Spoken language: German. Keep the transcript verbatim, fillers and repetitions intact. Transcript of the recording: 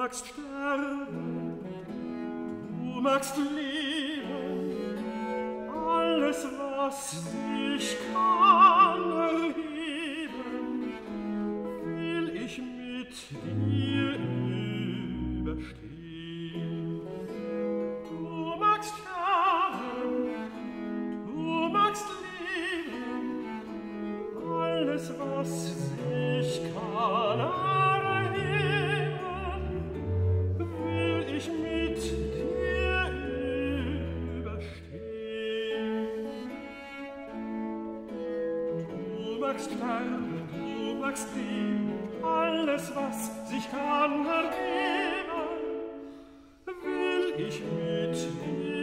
magst sterben, du magst leben, alles, was sich kann erheben, will ich mit dir überstehen. Du magst sterben, du magst leben, alles, was sich kann erheben, will ich mit dir überstehen. Du magst sterben, du magst leben, alles, was sich kann ergeben, will ich mit dir